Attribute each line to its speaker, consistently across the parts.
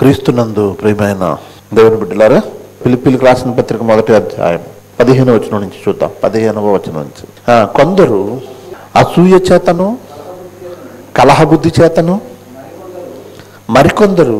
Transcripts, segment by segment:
Speaker 1: క్రీస్తునందు ప్రియమైన దేవుని బిడ్డలారా, ఫిలిప్పీయులకు రాసిన పత్రిక 1వ అధ్యాయం 15వ వచనం నుంచి చూద్దాం. 15వ వచనం నుంచి, కొందరు అసూయ చేతను కలహబుద్ధి చేతను, మరికొందరు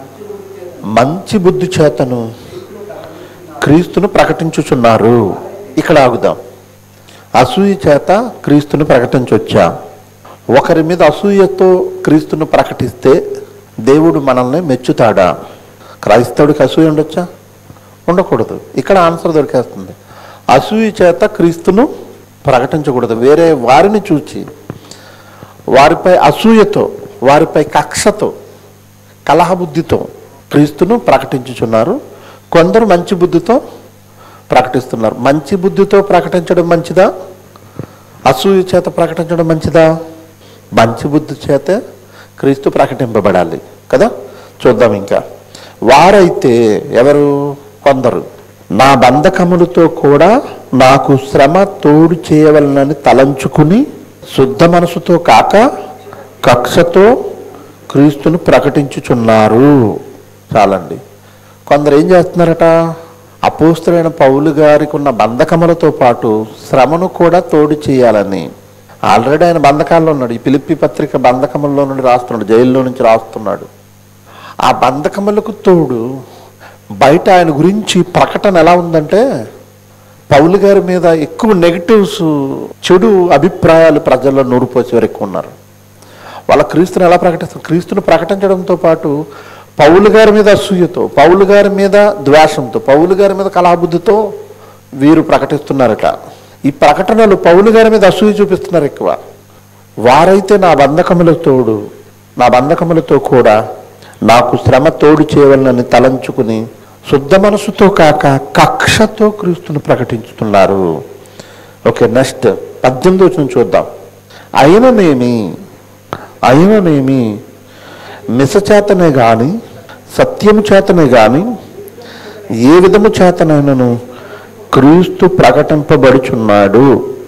Speaker 1: మంచి బుద్ధి చేతను క్రీస్తును ప్రకటించుచున్నారు. ఇక్కడ ఆగుదాం. అసూయ చేత క్రీస్తును ప్రకటించొచ్చా? ఒకరి మీద అసూయతో క్రీస్తును ప్రకటిస్తే దేవుడు మనల్ని మెచ్చుతాడా? క్రైస్తవుడికి అసూయ ఉండొచ్చా? ఉండకూడదు. ఇక్కడ ఆన్సర్ దొరికేస్తుంది. అసూయ చేత క్రీస్తును ప్రకటించకూడదు. వేరే వారిని చూచి వారిపై అసూయతో, వారిపై కక్షతో, కలహబుద్ధితో క్రీస్తును ప్రకటించుచున్నారు. కొందరు మంచి బుద్ధితో ప్రకటిస్తున్నారు. మంచి బుద్ధితో ప్రకటించడం మంచిదా? అసూయ చేత ప్రకటించడం మంచిదా? మంచి బుద్ధి చేత క్రీస్తు ప్రకటింపబడాలి కదా. చూద్దాం. ఇంకా వారైతే ఎవరు? కొందరు నా బంధకములతో కూడా నాకు శ్రమ తోడు చేయవలనని తలంచుకుని శుద్ధ మనసుతో కాక కక్షతో క్రీస్తును ప్రకటించుచున్నారు. చాలండి. కొందరు ఏం చేస్తున్నారట? అపోస్తలుడైన పౌలు గారికి ఉన్న బంధకములతో పాటు శ్రమను కూడా తోడు చేయాలని. ఆల్రెడీ ఆయన బంధకాల్లో ఉన్నాడు. ఈ ఫిలిప్పీ పత్రిక బంధకముల్లో నుండి రాస్తున్నాడు, జైల్లో నుంచి రాస్తున్నాడు. ఆ బంధకములకు తోడు బయట ఆయన గురించి ప్రకటన ఎలా ఉందంటే, పౌలు గారి మీద ఎక్కువ నెగిటివ్స్, చెడు అభిప్రాయాలు ప్రజల్లో నూరిపోసే వారు ఎక్కువ ఉన్నారు. వాళ్ళ క్రీస్తుని ఎలా ప్రకటిస్తారు? క్రీస్తుని ప్రకటించడంతో పాటు పౌలు గారి మీద అసూయతో, పౌలు గారి మీద ద్వేషంతో, పౌలు గారి మీద కలహబుద్ధితో వీరు ప్రకటిస్తున్నారట. ఈ ప్రకటనలు పౌలు గారి మీద అసూయ చూపిస్తున్నారు ఎక్కువ. వారైతే నా బంధకములతో కూడా నాకు శ్రమ తోడు చేయవలనని తలంచుకుని శుద్ధ మనసుతో కాక కక్షతో క్రీస్తును ప్రకటించుతున్నారు. ఓకే, నెక్స్ట్ 18వ వచనం చూద్దాం. అయిననేమి మిస చేతనే గాని సత్యము చేతనే గాని ఏ విధము చేతనైనను క్రీస్తు ప్రకటింపబడుచున్నాడు,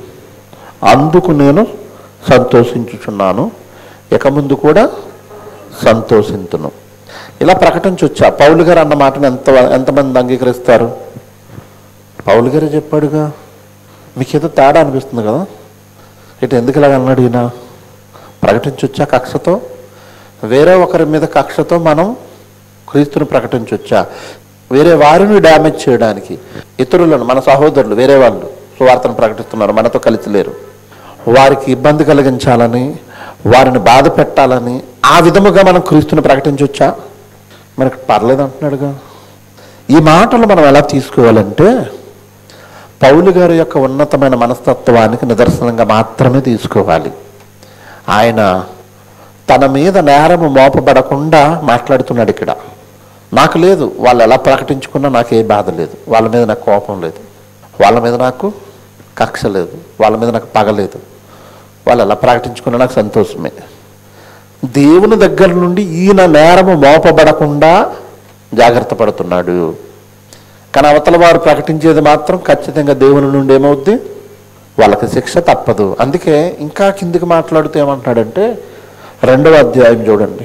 Speaker 1: అందుకు నేను సంతోషించుచున్నాను, ఇక ముందు కూడా సంతోషించును. ఇలా ప్రకటించొచ్చా? పౌలు గారు అన్న మాటను ఎంతమంది అంగీకరిస్తారు? పౌలు గారే చెప్పాడుగా. మీకేదో తేడా అనిపిస్తుంది కదా, ఇటు ఎందుకు ఇలాగ అన్నాడు ఈయన? ప్రకటించొచ్చా కక్షతో? వేరే ఒకరి మీద కక్షతో మనం క్రీస్తుని ప్రకటించొచ్చా? వేరే వారిని డ్యామేజ్ చేయడానికి, ఇతరులను, మన సహోదరులు వేరే వాళ్ళు సువార్తను ప్రకటిస్తున్నారు, మనతో కలిసి లేరు, వారికి ఇబ్బంది కలిగించాలని, వారిని బాధ పెట్టాలని, ఆ విధముగా మనం క్రీస్తుని ప్రకటించొచ్చా? మనకు పర్లేదు అంటున్నాడుగా. ఈ మాటలు మనం ఎలా తీసుకోవాలంటే, పౌలు గారి యొక్క ఉన్నతమైన మనస్తత్వానికి నిదర్శనంగా మాత్రమే తీసుకోవాలి. ఆయన తన మీద నేరము మోపబడకుండా మాట్లాడుతున్నాడు ఇక్కడ. నాకు లేదు, వాళ్ళు ఎలా ప్రకటించుకున్నా నాకు ఏ బాధ లేదు, వాళ్ళ మీద నాకు కోపం లేదు, వాళ్ళ మీద నాకు కక్ష లేదు, వాళ్ళ మీద నాకు పగ లేదు, వాళ్ళు ఎలా ప్రకటించుకున్నా నాకు సంతోషమే. దేవుని దగ్గర నుండి ఈయన నేరము మోపబడకుండా జాగ్రత్త పడుతున్నాడు. కానీ అవతల వారు ప్రకటించేది మాత్రం ఖచ్చితంగా దేవుని నుండి ఏమవుద్ది? వాళ్ళకి శిక్ష తప్పదు. అందుకే ఇంకా కిందికి మాట్లాడుతూ ఏమంటున్నాడంటే, 2వ అధ్యాయం చూడండి.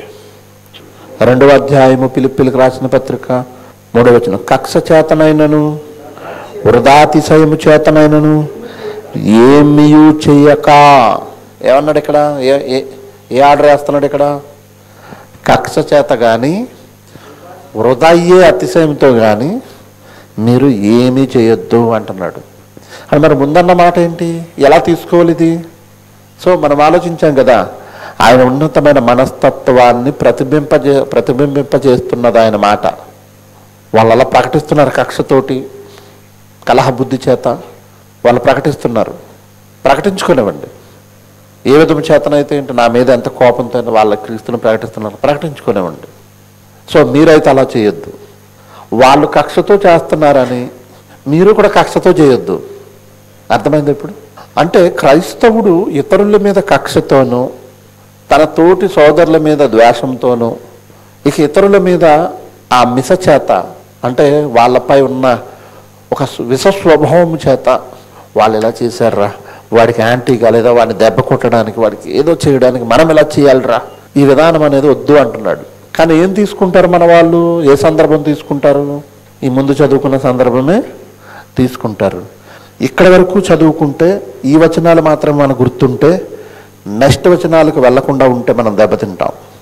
Speaker 1: 2వ అధ్యాయము ఫిలిప్పీయులకు రాసిన పత్రిక 3వ వచనం. కక్ష చేతనైనను వృధాతిశయము చేతనైనను ఏమీయూ చెయ్యక. ఏమన్నాడు ఇక్కడ? ఏ ఆర్డర్ వేస్తున్నాడు ఇక్కడ? కక్ష చేత కానీ వృధా అయ్యే అతిశయంతో కానీ మీరు ఏమీ చేయొద్దు అంటున్నాడు. అని మరి ముందన్న మాట ఏంటి? ఎలా తీసుకోవాలి ఇది? సో మనం ఆలోచించాం కదా, ఆయన ఉన్నతమైన మనస్తత్వాన్ని ప్రతిబింబింపజేస్తున్నది ఆయన మాట. వాళ్ళు అలా ప్రకటిస్తున్నారు, కక్షతోటి కలహబుద్ధి చేత వాళ్ళు ప్రకటిస్తున్నారు. ప్రకటించుకునేవ్వండి. ఏ విధము చేతనైతే ఏంటి, నా మీద ఎంత కోపంతో వాళ్ళ క్రీస్తుని ప్రకటిస్తున్నారు, ప్రకటించుకునేవ్వండి. సో మీరైతే అలా చేయొద్దు. వాళ్ళు కక్షతో చేస్తున్నారని మీరు కూడా కక్షతో చేయొద్దు. అర్థమైంది ఇప్పుడు? అంటే క్రైస్తవుడు ఇతరుల మీద కక్షతోనూ, తన తోటి సోదరుల మీద ద్వేషంతోనూ, ఇక ఇతరుల మీద ఆ మిస చేత, అంటే వాళ్ళపై ఉన్న ఒక విష స్వభావం చేత, వాళ్ళు ఎలా చేశారా, వాడికి యాంటీగా లేదా వాడిని దెబ్బ కొట్టడానికి, వాడికి ఏదో చేయడానికి మనం ఎలా చేయాలిరా, ఈ విధానం అనేది వద్దు అంటున్నాడు. కానీ ఏం తీసుకుంటారు మన వాళ్ళు? ఏ సందర్భం తీసుకుంటారు? ఈ ముందు చదువుకున్న సందర్భమే తీసుకుంటారు. ఇక్కడ వరకు చదువుకుంటే ఈ వచనాలు మాత్రం మనకు గుర్తుంటే నెక్స్ట్ వచనాలకు వెళ్లకుండా ఉంటే మనం దెబ్బతింటాం.